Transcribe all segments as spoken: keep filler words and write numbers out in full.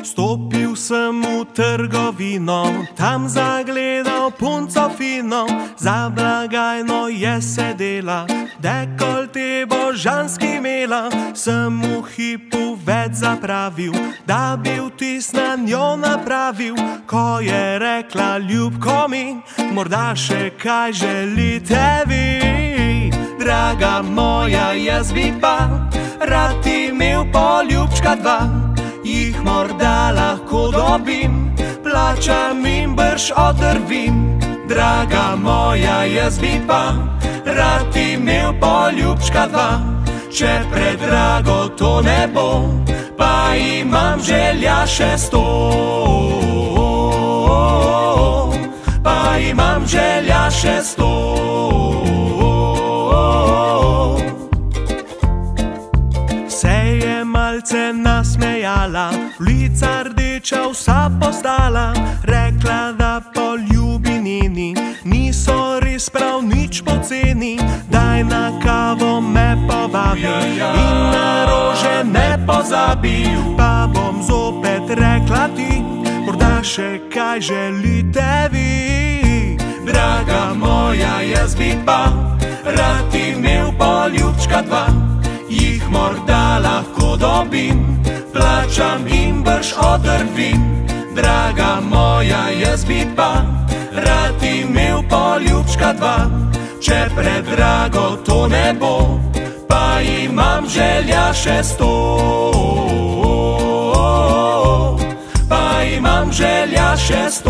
Stopil sem v trgovino, tam zagledal punco fino, za blagajno je sedela, dekolte božanski imela. Sem v hipu več zapravil, da bi vtis na njo napravil. Ko je rekla: ljubko mi, morda še kaj želite vi? Draga moja, jaz bi pa rad imel poljubčka dva, jih morda lahko dobim, plačam in brž odrvim. Draga moja, jaz bi pa rad imel poljubčka dva, če predrago to ne bo, pa imam želja še sto. Pa imam želja še sto. Malce nasmejala, lica rdeča vsa postala, rekla, da poljubi njeni niso res prav nič poceni. Daj na kavo me povabi in na rože ne pozabi, pa bom zopet rekla ti, morda še kaj želite vi? Draga moja, jaz bi pa rad imel poljubčka dva, jih morda lahko dobim, plačam in brž odrvim. Draga moja, jaz bi pa rad imel poljubčka dva, če predrago to ne bo, pa imam želja še sto. Pa imam želja še sto.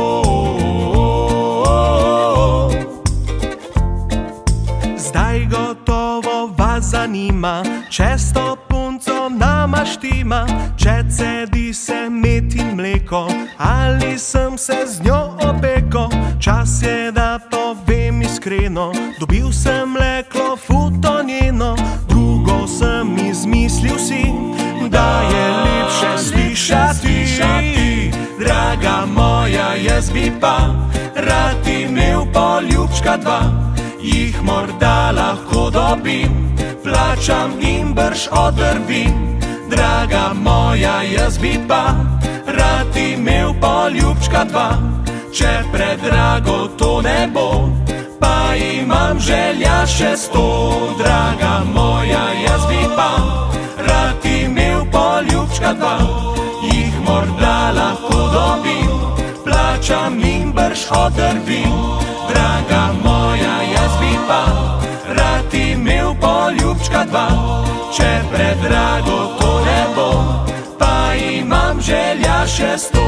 Zdaj gotovo vas zanima, če s to punco nama štima, če cedi se med in mleko, ali sem se z njo opeko. Čas je, da povem iskreno, dobil sem mleko futo njeno, drugo sem izmislil si, da je lepše slišati. Draga moja, jaz bi pa rad imel poljubčka dva, jih morda lahko dobim, plačam in brž odrvim. Draga moja, jaz bi pa rad imel poljubčka dva, če predrago to ne bo, pa imam želja še sto. Draga moja, jaz bi pa rad imel poljubčka dva, jih morda lahko dobim, plačam in brž odrvim. Draga moja, jaz bi pa rad imel poljubčka dva, če predrago to ne bo, pa imam želja še sto.